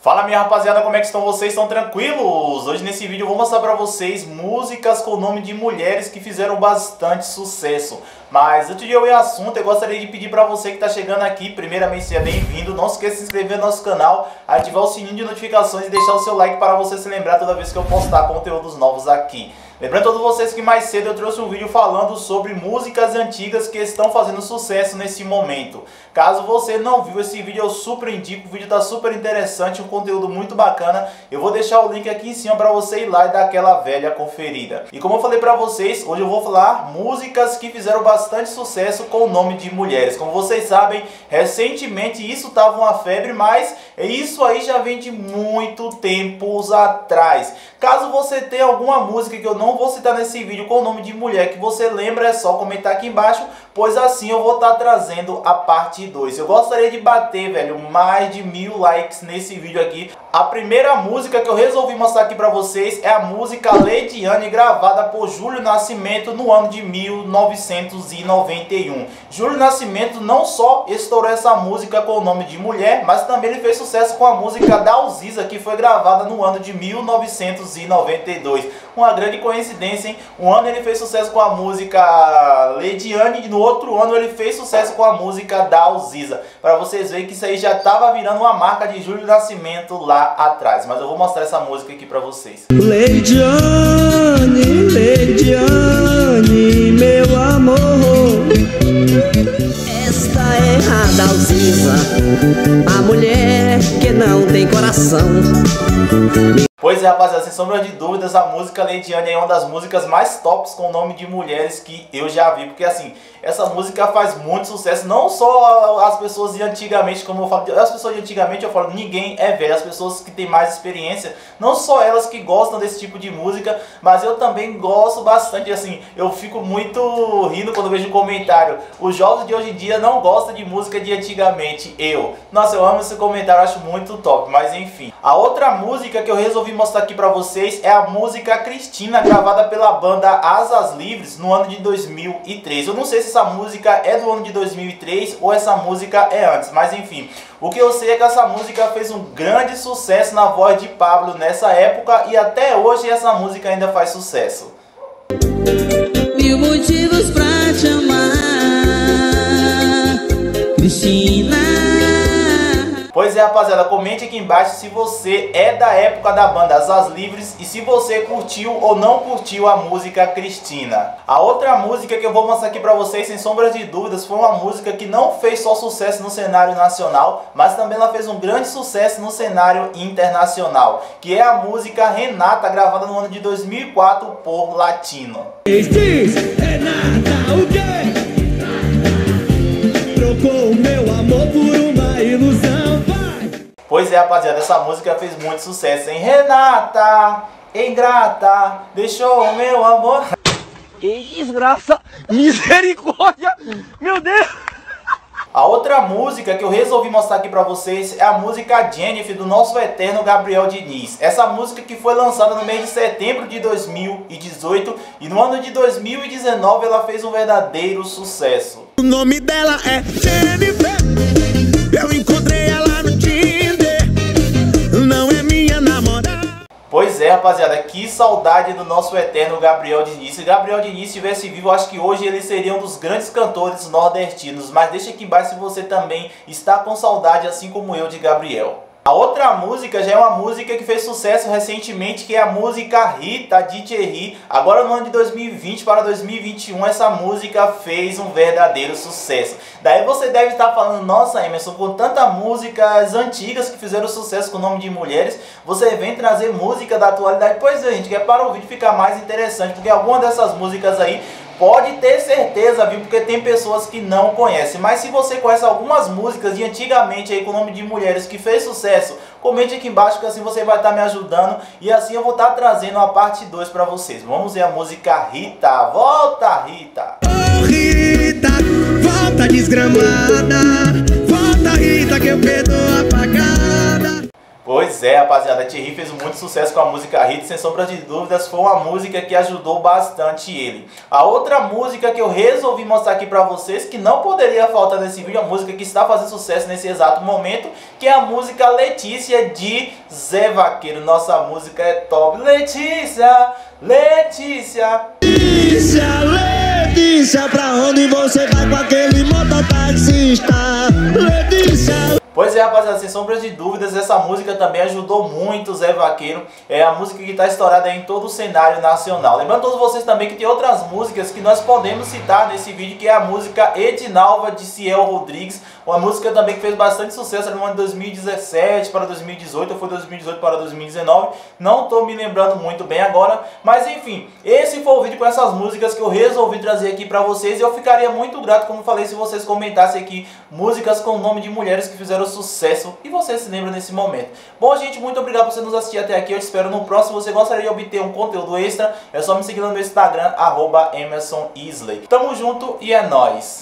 Fala minha rapaziada, como é que estão vocês? Estão tranquilos? Hoje nesse vídeo eu vou mostrar pra vocês músicas com o nome de mulheres que fizeram bastante sucesso. Mas antes de eu ir ao assunto, eu gostaria de pedir pra você que tá chegando aqui, primeiramente seja bem-vindo. Não se esqueça de se inscrever no nosso canal, ativar o sininho de notificações e deixar o seu like para você se lembrar toda vez que eu postar conteúdos novos aqui. Lembrando a todos vocês que mais cedo eu trouxe um vídeo falando sobre músicas antigas que estão fazendo sucesso nesse momento. Caso você não viu esse vídeo, eu super indico, o vídeo está super interessante, um conteúdo muito bacana. Eu vou deixar o link aqui em cima para você ir lá e dar aquela velha conferida. E como eu falei para vocês, hoje eu vou falar músicas que fizeram bastante sucesso com o nome de mulheres. Como vocês sabem, recentemente isso estava uma febre, mas isso aí já vem de muito tempos atrás. Caso você tenha alguma música que eu não vou citar nesse vídeo com o nome de mulher que você lembra, é só comentar aqui embaixo, pois assim eu vou estar trazendo a parte 2. Eu gostaria de bater, velho, mais de 1000 likes nesse vídeo aqui. A primeira música que eu resolvi mostrar aqui pra vocês é a música Leidiane, gravada por Júlio Nascimento no ano de 1991. Júlio Nascimento não só estourou essa música com o nome de mulher, mas também ele fez sucesso com a música Dalzisa, que foi gravada no ano de 1992. Uma grande coincidência, hein? Um ano ele fez sucesso com a música Leidiane e no outro ano ele fez sucesso com a música Dalzisa. Para vocês verem que isso aí já estava virando uma marca de Júlio Nascimento lá atrás. Mas eu vou mostrar essa música aqui para vocês. Leidiane, Leidiane, meu amor, esta é a Dalzisa, a mulher que não tem coração. Pois é, rapaziada, sem sombra de dúvidas, a música Leidiane é uma das músicas mais tops com o nome de mulheres que eu já vi. Porque assim, essa música faz muito sucesso, não só as pessoas de antigamente, como eu falo, as pessoas de antigamente eu falo, ninguém é velho, as pessoas que têm mais experiência, não só elas que gostam desse tipo de música, mas eu também gosto bastante, assim, eu fico muito rindo quando vejo um comentário, os jovens de hoje em dia não gostam de música de antigamente, nossa, eu amo esse comentário, acho muito top, mas enfim. A outra música que eu resolvi mostrar aqui pra vocês é a música Cristina, gravada pela banda Asas Livres no ano de 2003. Eu não sei se essa música é do ano de 2003 ou essa música é antes, mas enfim. O que eu sei é que essa música fez um grande sucesso na voz de Pablo nessa época e até hoje essa música ainda faz sucesso. Mil motivos pra te amar, Cristina. Pois é, rapaziada, comente aqui embaixo se você é da época da banda Asas Livres e se você curtiu ou não curtiu a música Cristina. A outra música que eu vou mostrar aqui pra vocês, sem sombras de dúvidas, foi uma música que não fez só sucesso no cenário nacional, mas também ela fez um grande sucesso no cenário internacional, que é a música Renata, gravada no ano de 2004 por Latino. Renata, o quê? Trocou o meu amor por uma ilusão. Pois é, rapaziada, essa música fez muito sucesso, hein? Renata, ingrata, deixou o meu amor. Que desgraça, misericórdia, meu Deus. A outra música que eu resolvi mostrar aqui pra vocês é a música Jennifer, do nosso eterno Gabriel Diniz. Essa música que foi lançada no mês de setembro de 2018 e no ano de 2019 ela fez um verdadeiro sucesso. O nome dela é Jennifer, eu encontrei ela no Tinder, não é minha namorada. Pois é, rapaziada, que saudade do nosso eterno Gabriel Diniz. Se Gabriel Diniz estivesse vivo, acho que hoje ele seria um dos grandes cantores nordestinos. Mas deixa aqui embaixo se você também está com saudade, assim como eu, de Gabriel. A outra música já é uma música que fez sucesso recentemente, que é a música Rita, de Thierry. Agora no ano de 2020 para 2021 essa música fez um verdadeiro sucesso. Daí você deve estar falando, nossa Emerson, com tantas músicas antigas que fizeram sucesso com o nome de mulheres, você vem trazer música da atualidade. Pois é, gente, que é para o vídeo ficar mais interessante, porque alguma dessas músicas aí pode ter certeza, viu? Porque tem pessoas que não conhecem. Mas se você conhece algumas músicas de antigamente aí com o nome de mulheres que fez sucesso, comente aqui embaixo que assim você vai estar me ajudando. E assim eu vou estar trazendo a parte 2 para vocês. Vamos ver a música Rita. Volta, Rita! Oh, Rita, volta desgramada, volta, Rita, que eu perdoo apagada. Pois é, rapaziada, Thierry fez muito sucesso com a música Hit, sem sombra de dúvidas, foi uma música que ajudou bastante ele. A outra música que eu resolvi mostrar aqui pra vocês, que não poderia faltar nesse vídeo, a música que está fazendo sucesso nesse exato momento, que é a música Letícia, de Zé Vaqueiro. Nossa música é top. Letícia, Letícia. Letícia, Letícia, pra onde você vai com aquele mototaxista? Letícia. Pois é, rapaziada, sem sombras de dúvidas, essa música também ajudou muito o Zé Vaqueiro. É a música que está estourada em todo o cenário nacional. Lembrando a todos vocês também que tem outras músicas que nós podemos citar nesse vídeo, que é a música Edinalva, de Ciel Rodrigues. Uma música também que fez bastante sucesso no ano de 2017 para 2018, ou foi 2018 para 2019. Não estou me lembrando muito bem agora, mas enfim, esse foi o vídeo com essas músicas que eu resolvi trazer aqui para vocês. E eu ficaria muito grato, como falei, se vocês comentassem aqui músicas com o nome de mulheres que fizeram sucesso e você se lembra nesse momento. Bom, gente, muito obrigado por você nos assistir até aqui. Eu te espero no próximo. Se você gostaria de obter um conteúdo extra, é só me seguir no meu Instagram, @EmersonIsley. Tamo junto e é nóis!